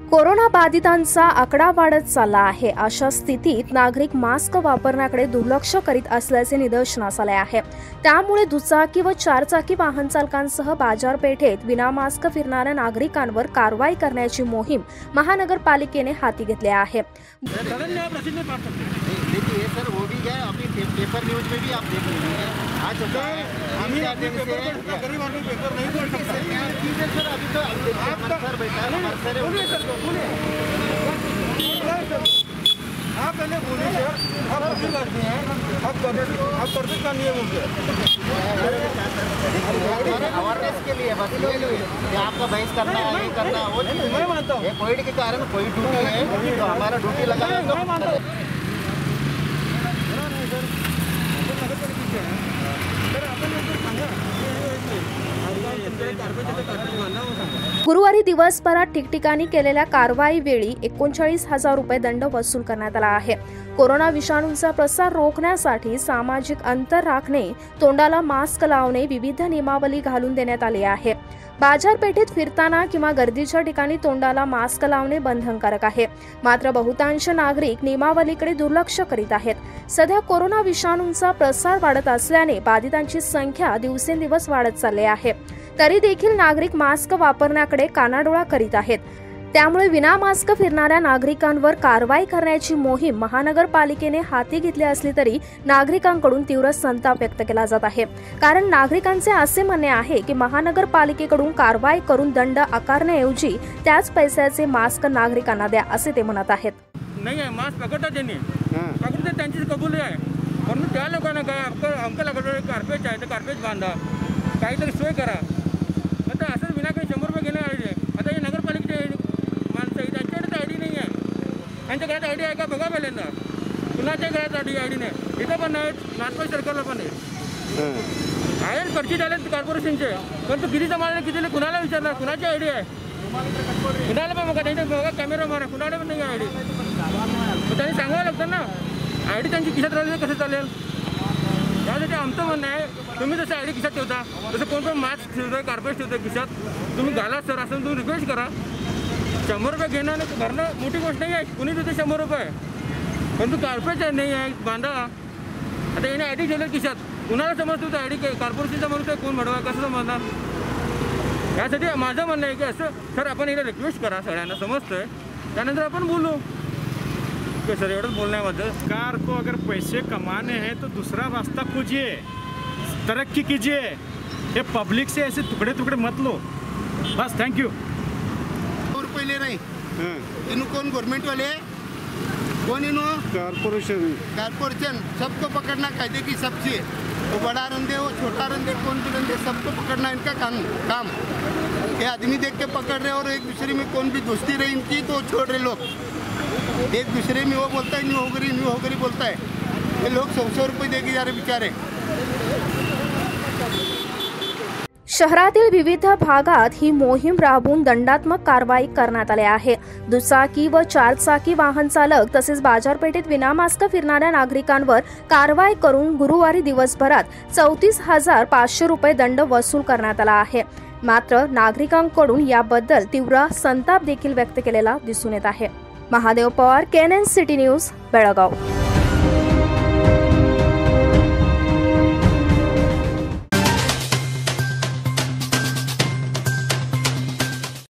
Corona बाधितांचा आकडा वाढत चालला आहे। अशा स्थितीत नागरिक मास्क वापरण्याकडे दुर्लक्ष करीत असल्याचे निदर्शनास आले आहे। त्यामुळे दुचाकी व चारचाकी वाहन चालकांसह बाजारपेठेत विना मास्क फिरणाऱ्या नागरिकांवर कारवाई करण्याची मोहीम महानगरपालिकेने हाती घेतली आहे। देखिए सर, वो भी क्या है, अभी पेपर न्यूज में भी आप देख रहे हैं आज हम गरीब आदमी पेपर नहीं पढ़ सकता सर। अभी तो सर बैठा आप पहले बोलिए सर, आप वकील करते हैं, आप करते का नियम अवेयरनेस के लिए बस ये आपका बहस करना है, ये करना वो मैं मानता हूँ। कोविड के कारण कोई ड्यूटी है तो हमारा ड्यूटी लगा है। गुरुवारी दिवसभरात ठिकठिकाणी केलेल्या कारवाईवेळी 39,000 रुपये दंड वसूल करण्यात आला आहे। कोरोना विषाणूचा प्रसार रोखण्यासाठी सामाजिक अंतर राखणे, तोंडाला मास्क लावणे, विविध नियमावली घालून देण्यात आली आहे। बाजारपेठेत फिरताना किंवा गर्दीच्या ठिकाणी तोंडाला मास्क लावणे बंधनकारक आहे। मात्र बहुतांश नागरिक नियमावलीकडे दुर्लक्ष करीत आहेत। सध्या कोरोना विषाणूचा प्रसार वाढत असल्याने बाधितांची संख्या दिवसेंदिवस वाढत चालली आहे। तरी देखील नागरिक मास्क वापरण्याकडे कानाडोळा करीत आहेत। त्यामुळे विना मास्क फिरणाऱ्या नागरिकांवर कारवाई करण्याची मोहीम महानगरपालिकेने हाती घेतली असली तरी नागरिकांकडून तीव्र संताप व्यक्त केला जात आहे। कारण नागरिकांचे असे म्हणणे आहे की महानगरपालिकेकडून कारवाई करून दंड आकारण्याऐवजी त्याच पैशाचे मास्क नागरिकांना द्या असे ते म्हणत आहेत। नाही आहे, मास्क पकडतात त्यांनी, पकडते त्यांचीच कबुली आहे, म्हणून त्या लोकांना काय अंकल कार्पेज आहे तर कार्पेज बांधा, काहीतरी सोय करा। आता असं विनाकारण 100 रुपये घेणं आहे। आता हे नगरपालिकेचे माणसं आहे, त्यांच्याकडे आयडी नाही आहे। त्यांच्या घरात आयडी आहे का बघा पहिल्यांदा, कुणाच्या घरात आयडी नाही, इथं पण नाही, नागपूर सरकारला पण आहे पर्ची झाले कॉर्पोरेशनचे, पण तू किती जमा किती कुणाला विचारणार, कुणाची आयडी आहे, कुणाला पण बघा, त्यांच्या बघा कॅमेरा मारा, कुणाला पण नाही आयडी, त्यांनी सांगावं लागतं ना। आयडी त्यांची खिशात राहिली कसं चालेल? त्यासाठी आमचं म्हणणं आहे, तुम्ही जसं आयडी खिशात ठेवता तसं कोण मास्क ठेवतोय, कार्पेज ठेवतोय खिशात, तुम्ही घाला सर, असं तुम्ही रिक्वेस्ट करा। 100 रुपये घेणं आणि भरणं मोठी गोष्ट नाही आहे, कुणी देते 100 रुपये, पण तू कार्पेज नाही आहे बांधा। आता याने आयडी ठेवलं खिशात, कुणाला समजतो आयडी कॉर्पोरेशनचा म्हणतो कोण म्हणवा, कसं समजणार? यासाठी माझं म्हणणं आहे की असं सर आपण याला रिक्वेस्ट करा, सगळ्यांना समजतंय, त्यानंतर आपण बोलू सर। एवढंच बोलण्याबद्दल, सरकार को अगर पैसे कमाने हैं तो दूसरा रास्ता खोजिए, तरक्की कीजिए, ये पब्लिक से ऐसे टुकड़े टुकड़े मत लो बस। Thank you. रुपये ले रहे इन्हों कौन गवर्नमेंट वाले, कौन इन्हों कारपोरेशन सबको पकड़ना कायदे की सबसे, वो बड़ा रंधे हो छोटा रंधे कौन भी रंधे सबको पकड़ना इनका काम। ये आदमी देख के पकड़ रहे और एक दूसरे में कौन भी दोस्ती रही इनकी तो छोड़ रहे लोग, एक दूसरे में वो बोलता है न्यू होगरी बोलता है, ये लोग 100 रुपये देके जा रहे बेचारे। शहरातील विविध भागात ही मोहीम राबवून दंडात्मक कारवाई करण्यात आली आहे। दुचाकी व चारचाकी वाहन चालक तसेच बाजारपेठेत विना मास्क फिरणाऱ्या नागरिकांवर कारवाई करून गुरुवारी दिवसभरात 34,500 रुपये दंड वसूल करण्यात आला आहे। मात्र नागरिकांकडून याबद्दल तीव्र संताप देखील व्यक्त केलेला दिसून येत आहे। Mahadev Pawar, KNN city news, Belgaum.